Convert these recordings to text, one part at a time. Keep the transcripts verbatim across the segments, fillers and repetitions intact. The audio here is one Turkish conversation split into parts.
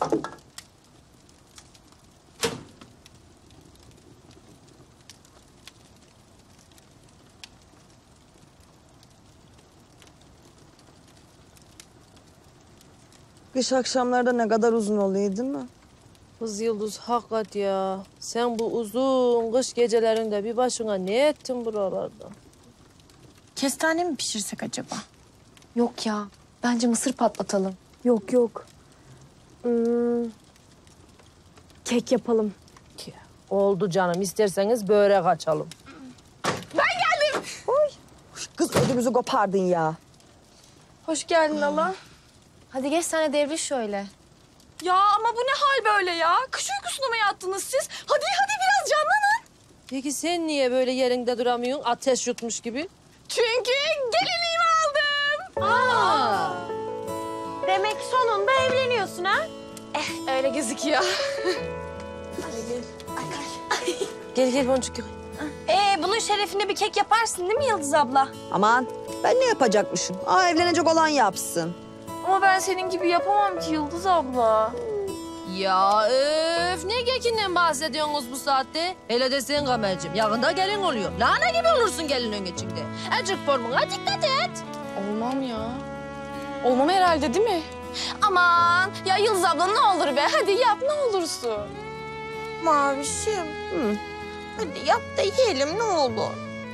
Kış akşamlarda ne kadar uzun oluyor değil mi? Kız Yıldız hakikat ya. Sen bu uzun kış gecelerinde bir başına ne ettin buralarda? Kestane mi pişirsek acaba? Yok ya. Bence mısır patlatalım. Yok yok. Hmm, kek yapalım. Oldu canım. İsterseniz börek açalım. Kız ödümüzü kopardın ya. Hoş geldin hala. Hadi geç sen de devriş şöyle. Ya ama bu ne hal böyle ya? Kış uykusuna mı yattınız siz? Hadi hadi biraz canlanın. Peki sen niye böyle yerinde duramıyorsun? Ateş yutmuş gibi. Çünkü gelinliğimi aldım. Aa! Demek sonunda evleniyorsun ha? Eh öyle gözüküyor. Gel gel boncuk. Ee bunun şerefine bir kek yaparsın değil mi Yıldız abla? Aman ben ne yapacakmışım? Aa evlenecek olan yapsın. Ama ben senin gibi yapamam ki Yıldız abla. Ya öf ne kekinden bahsediyorsunuz bu saatte? Hele de sen Kamerciğim yakında gelin oluyor. Lahana gibi olursun gelinin içinde. Azıcık formuna dikkat et. Olmam ya. Olmam herhalde değil mi? Aman ya Yıldız abla ne olur be hadi yap ne olursun. Mavişim. Hı. Hadi yap da yiyelim ne olur.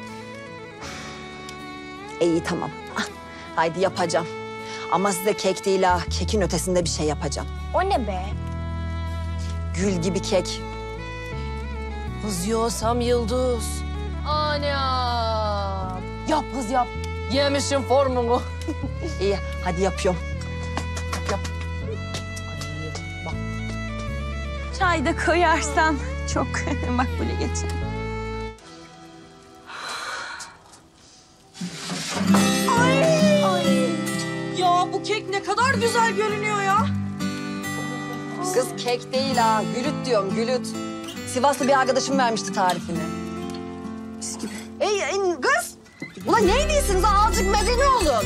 İyi tamam. Ah, haydi yapacağım. Ama size kek değil ha. Kekin ötesinde bir şey yapacağım. O ne be? Gül gibi kek. Kız yiyorsam Yıldız. Anam. Yap kız yap. Yemişim formunu. İyi hadi yapıyorum. Yap. Ay, bak. Çay da koyarsan çok makbule geçer. Ya bu kek ne kadar güzel görünüyor ya. Kız kek değil ha. Gülüt diyorum gülüt. Sivaslı bir arkadaşım vermişti tarifini. Mis gibi. Ey, ey kız. Ulan ne diyorsunuz? Azıcık medeni olun.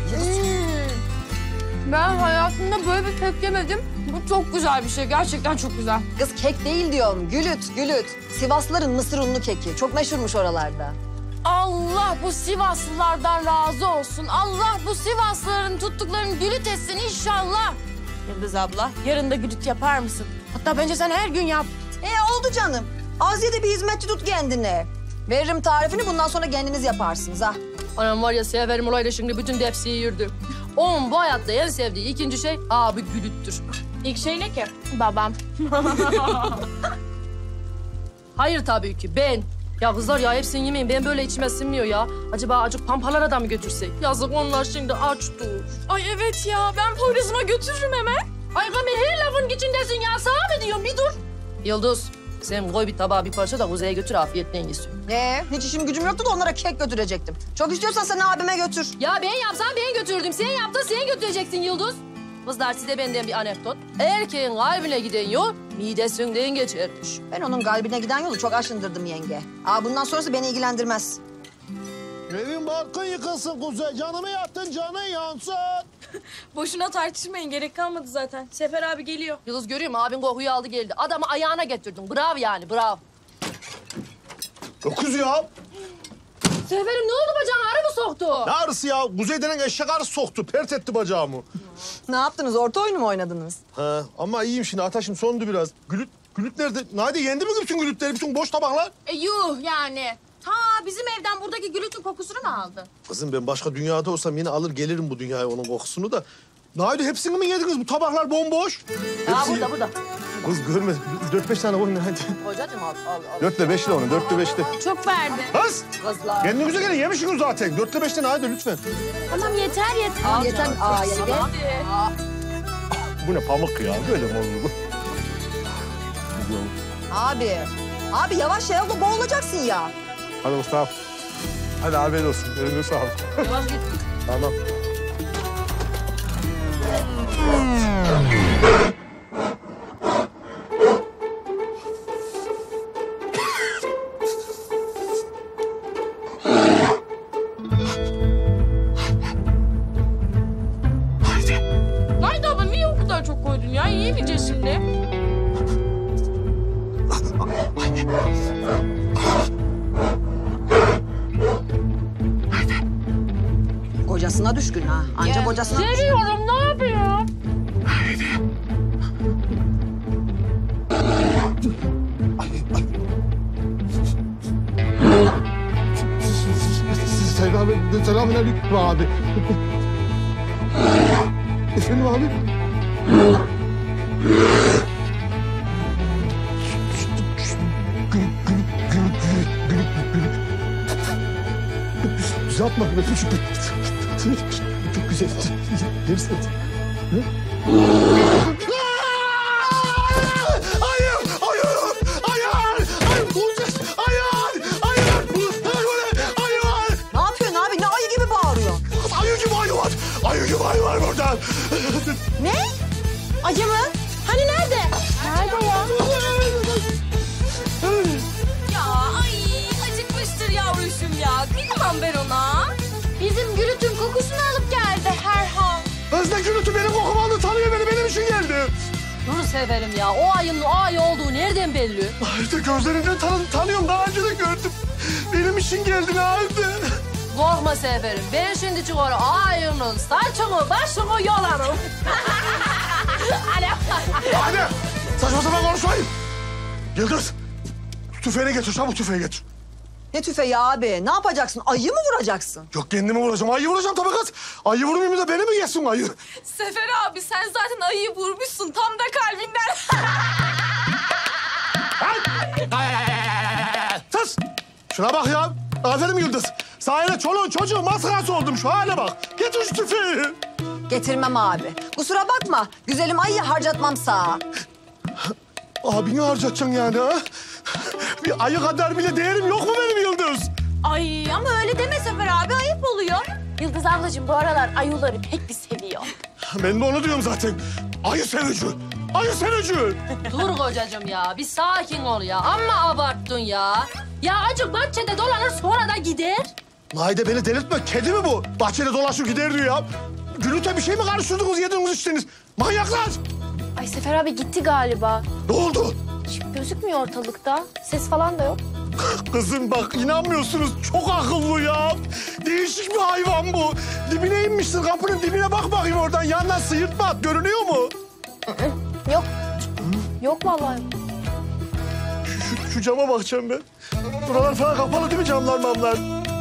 Ben hayatımda böyle bir kek yemedim. Bu çok güzel bir şey. Gerçekten çok güzel. Kız kek değil diyorum. Gülüt, gülüt. Sivaslıların mısır unlu keki. Çok meşhurmuş oralarda. Allah bu Sivaslılardan razı olsun. Allah bu Sivaslıların tuttuklarını gülüt etsin inşallah. Yıldız abla, yarın da gülüt yapar mısın? Hatta bence sen her gün yap. E oldu canım. Aziye'de bir hizmetçi tut kendine. Veririm tarifini bundan sonra kendiniz yaparsınız ha. Anam var ya severim olayla şimdi bütün tepsiyi yürüdü. Onun bu hayatta en sevdiği ikinci şey abi gülüttür. İlk şey ne ki? Babam. Hayır tabii ki ben. Ya kızlar ya hepsini yemeyin. Ben böyle içime sinmiyor ya. Acaba acık pampalara da mı götürsek? Yazık onlar şimdi aç dur. Ay evet ya, ben Poyraz'ıma götürürüm hemen. Ay Kamer her lafın içindesin ya. Sana mı diyorum bir dur. Yıldız sen koy bir tabağa bir parça da Kuzey'e götür afiyetle yesin. Ee, hiç işim gücüm yoktu da onlara kek götürecektim. Çok istiyorsan sen abime götür. Ya ben yapsam ben götürdüm. Sen yaptın sen götüreceksin Yıldız. Kızlar size benden bir anekdot. Erkeğin kalbine giden yol midesinden geçermiş. Ben onun kalbine giden yolu çok aşındırdım yenge. Aa, bundan sonrası beni ilgilendirmez. Evin barkın yıkılsın Kuzey. Canımı yaktın canın yansın. Boşuna tartışmayın, gerek kalmadı zaten. Sefer abi geliyor. Yıldız görüyor musun? Abin kokuyu aldı geldi. Adamı ayağına getirdin. Bravo yani bravo. Dokuz ya. Seferim ne oldu bacağına arı mı soktu? Ne arısı ya? Kuzey denen eşek arısı soktu. Pert etti bacağımı. Ne yaptınız? Orta oyunu mu oynadınız? Ha, ama iyiyim şimdi. Ateşim sondu biraz. Gülüt, gülüt nerede? Nade yendi mi bütün gülütleri? Bütün boş tabaklar? E yuh yani. Ta bizim evden buradaki gülütün kokusunu mu aldı? Kızım ben başka dünyada olsam yine alır gelirim bu dünyaya onun kokusunu da. Nade hepsini mi yediniz? Bu tabaklar bomboş. Ya Hepsi- burada burada. Kız görmedim. Dört beş tane koyun hadi. Hocacığım al al al. Dörtle beşle onu. Dörtle beşle. Çok verdi. Kız! Kızlar. Kendinize gelin. Yemişsiniz zaten. Dörtle beşle hadi lütfen. Tamam yeter yeter. Al Yeter. canım. Aa, yenge. Bu ne pamuk ya? Böyle mi olur bu? Abi. Abi yavaş ya. Boğulacaksın ya. Hadi Mustafa. Hadi afiyet olsun. Eline sağlık. Yavaş git. Tamam. Haydi abla niye o kadar çok koydun ya? Yiyemeyeceğiz şimdi? Kocasına düşkün ha. Anca kocasına düşkün. Seviyorum, ne yapayım? Selam, selamünaleyküm abi. Efendim abi? Güzel atma. Çok güzel. Verirsen. Hayır! Hayır! Hayır! Hayır! Bulacağız! Hayır! Hayır! Hayır! Ne yapıyorsun abi? Ne ayı gibi bağırıyor? Ayı gibi ayı var! Ayı gibi ayı var buradan! Ne? Acı mı? Hani nerede? Nerede ya? Ya ay acıkmıştır yavruşum ya. Kıyamam ben ona. Bizim gürültün kokusunu alıp geldi herhal. Özne gürültü benim kokumu aldı, tanıyor beni, benim için geldi. Dur Seferim ya. O ayının o ay olduğu nereden belli? İşte gözlerinden tanı tanıyorum, daha önce de gördüm. Benim için geldi nerede? Korkma Seferim. Ben şimdi çıkar ayının saçını başını yolarım. Hadi! Saçma sapan konuşmayın. Yıldız, tüfeğini getir, çabuk tüfeği getir. Ne tüfeği abi? Ne yapacaksın? Ayı mı vuracaksın? Yok kendimi vuracağım, ayı vuracağım tabii kız. Ayı vurmayayım da beni mi yesin ayı? Sefer abi sen zaten ayıyı vurmuşsun tam da kalbinden. Sus! Şuna bak ya. Aferin Yıldız. Sayende çoluğun çocuğun maskarası oldum, şu hale bak. Getir şu tüfeği. Getirmem abi. Kusura bakma. Güzelim ayıyı harcatmam sağa. Abini harcatacaksın yani ha? Bir ayı kadar bile değerim yok mu benim Yıldız? Ay ama öyle deme Sefer abi ayıp oluyor. Yıldız ablacığım bu aralar ayıları pek bir seviyor. Ben de onu diyorum zaten. Ayı sevici. Ayı sevici. Dur kocacığım ya. Bir sakin ol ya. Amma abarttın ya. Ya acık bahçede dolanır sonra da gider. Naide beni delirtme. Kedi mi bu? Bahçede dolaşır gider diyor ya. Gülüte bir şey mi karıştırdınız, yediniz içtiniz? Manyaklar! Ay Sefer abi gitti galiba. Ne oldu? Gözükmüyor ortalıkta. Ses falan da yok. Kızım bak inanmıyorsunuz. Çok akıllı ya. Değişik bir hayvan bu. Dibine inmişsin, kapının dibine bak bakayım oradan. Yandan sıyırtma at. Görünüyor mu? Yok. Yok vallahi. Şu, şu, şu cama bakacağım ben. Buralar falan kapalı değil mi, camlar mamlar?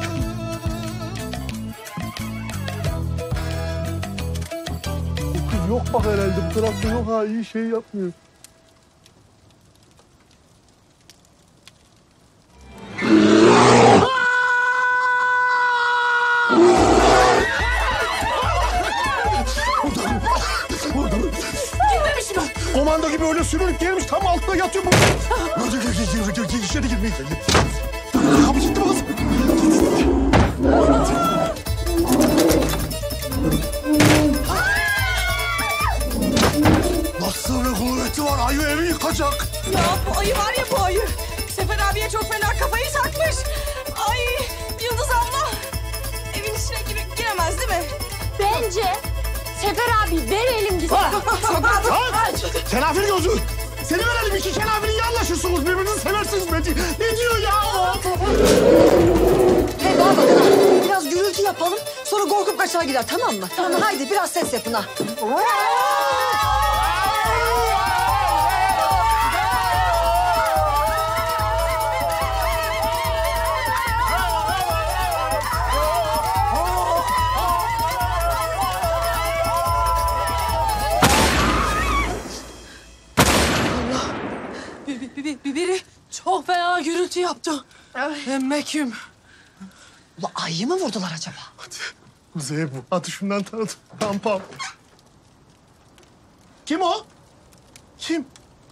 Bu kız yok bak herhalde. Bu tarafta yok ha. İyi şey yapmıyor. Komando gibi öyle sürünüp gelmiş, tam altına yatıyor bu. İçeri girmeye geldi. Kapı gitti kız. Nasıl bir kuvveti var, ayı evi yıkacak. Ya bu ayı var ya bu ayı. Sefer abiye çok fena kafayı takmış. Ay Yıldız abla. Evin içine girip giremez değil mi? Bence Sefer abi verelim gitsin. Kenafir gözü. Seni verelim, iki kenafiri iyi anlaşırsınız. Birbirinizi seversiniz. Ne, ne diyor ya o? Hey bana bakın ha. Biraz gürültü yapalım. Sonra korkup kaçar gider, tamam mı? Tamam. Haydi biraz ses yapın ha. Biri çok fena gürültü yaptı. Emmekim. Ulan ayı mı vurdular acaba? Z bu. Hadi şundan tanıdım. Pam pam. Kim o? Kim?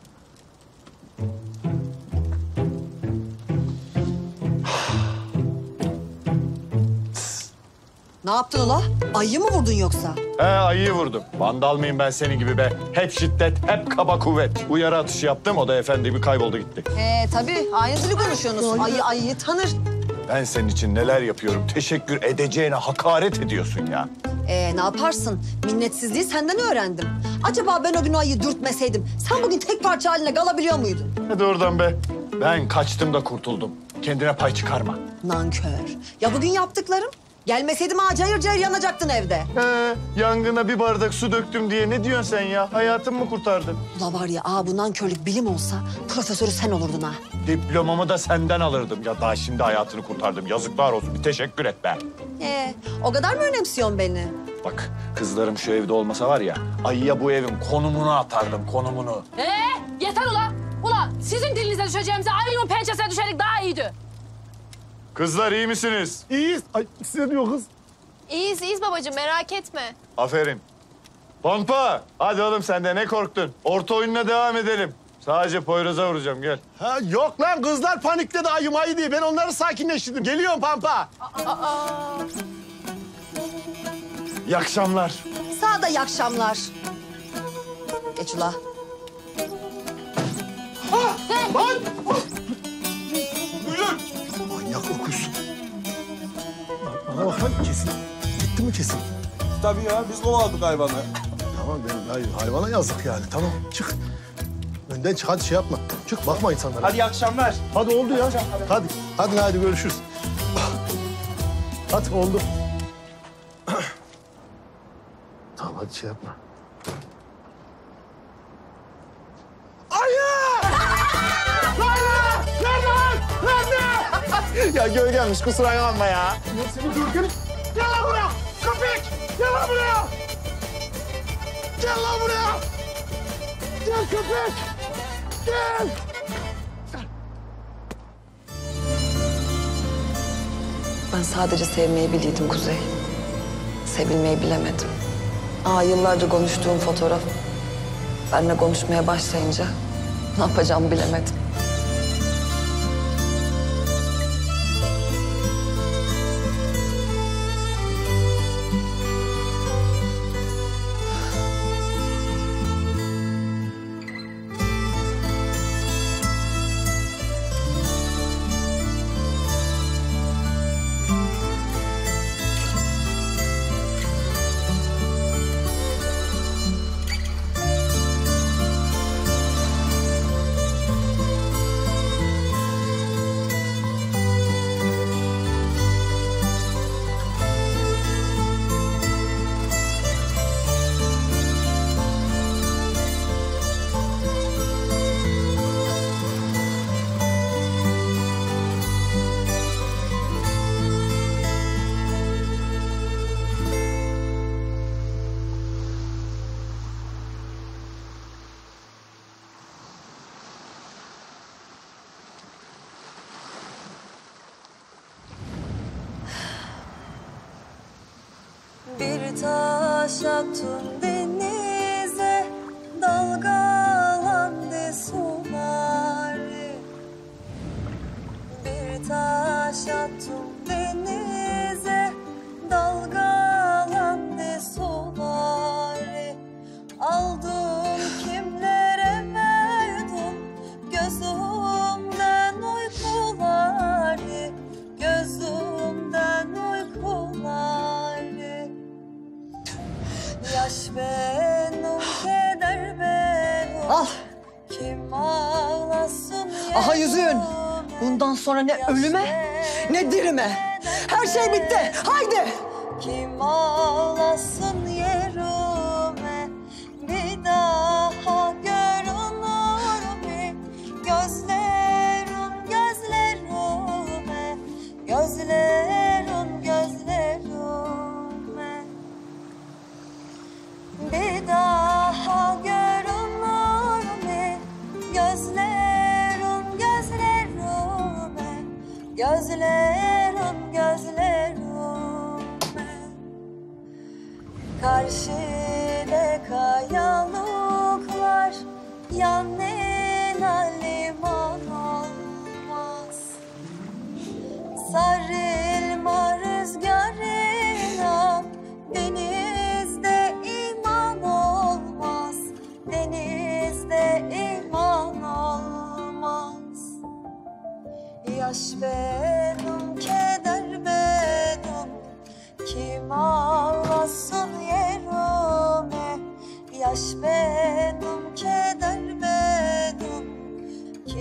Ne yaptın ula? Ayı mı vurdun yoksa? He ayıyı vurdum. Vandal mıyım ben senin gibi be? Hep şiddet, hep kaba kuvvet. Uyarı atışı yaptım, o da efendi gibi kayboldu gitti. He tabii. Aynı dili konuşuyorsunuz. Ayı ayıyı tanır. Ben senin için neler yapıyorum, teşekkür edeceğine hakaret ediyorsun ya. Ee, ne yaparsın? Minnetsizliği senden öğrendim. Acaba ben o gün o ayıyı dürtmeseydim sen bugün tek parça haline kalabiliyor muydun? Hadi oradan be. Ben kaçtım da kurtuldum. Kendine pay çıkarma. Nankör. Ya bugün yaptıklarım? Gelmeseydim ha cayır cayır yanacaktın evde. He, yangına bir bardak su döktüm diye ne diyorsun sen ya? Hayatımı mı kurtardın? Ula var ya aa bu nankörlük bilim olsa profesörü sen olurdun ha. Diplomamı da senden alırdım. Ya daha şimdi hayatını kurtardım. Yazıklar olsun. Bir teşekkür et be. Ee, o kadar mı önemsiyorsun beni? Bak kızlarım şu evde olmasa var ya... ayıya bu evin konumunu atardım, konumunu. Ee, yeter ula. Ula sizin dilinize düşeceğimize ayının pençesine düşerek daha iyiydi. Kızlar iyi misiniz? İyiyiz. Ay size diyor kız. İyiyiz iyiyiz babacığım merak etme. Aferin. Pompa, hadi oğlum sen de ne korktun? Orta oyununa devam edelim. Sadece Poyraz'a vuracağım, gel. Ha, yok lan kızlar panikledi ayım ayı diye. Ben onları sakinleştirdim. Geliyorum Pampa. İyi akşamlar. Sağda iyi akşamlar. Geç ula. Lan! Buyurun. Manyak okuz. Bana bak lan kesin. Gitti mi kesin? Tabii ya, biz kovaladık hayvanı. Tamam benim hayır, hayvana yazık yani. Tamam çık. Önden çık hadi şey yapma. Çık bakma insanlara. Hadi iyi akşamlar. Hadi oldu ya. Hadi. Hadi hadi görüşürüz. Hadi oldu. Tamam hadi şey yapma. Ayı! Nerede? Nerede? Nerede? Ya gölgenmiş kusura kalma ya. Ya seni gölgenin. Gel lan buraya. Köpek. Gel lan buraya. Gel lan buraya. Gel köpek. Gel. Ben sadece sevmeyi biliyordum Kuzey. Sevilmeyi bilemedim. Aa yıllarca konuştuğum fotoğraf. Benimle konuşmaya başlayınca ne yapacağımı bilemedim. Bir taş attım denize, dalgalandı sular. Bir taş attım denize, dalgalandı sular. Aldım kimlere verdim, gözümden uykuları, gözümden uykuları. Yaş benim, keder benim. Al. Kim ağlasın Aha yüzüğün. yerime. Bundan sonra ne Yaş ölüme ne dirime. Her şey bitti. Haydi. Kim ağlasın yerime. Bir daha görünür mü? Gözlerim gözlerime. Gözlerim gözlerime. Bir daha görünür mü? Gözlerim gözlerime. Gözlerim gözlerime. Karşıda kayalıklar, yanına liman olmaz. Sarılma rüzgarına, denizde iman olmaz. Denizde iman olmaz. Yaş benim, keder benim. Kim ağlasın yerime. Yaş benim.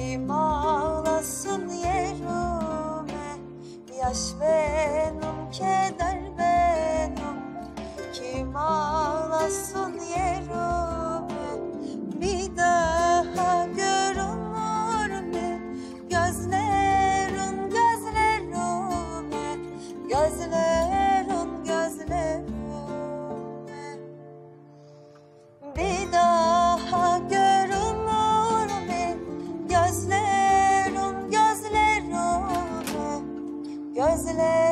kim ağlasın yerime, yaş benim, keder benim. Kim ağlasın yerime, bir daha görünür mü gözlerin gözlerime, gözlerin gözlerime. Bir daha görünür mü gözlerin gözlerime, gözlerin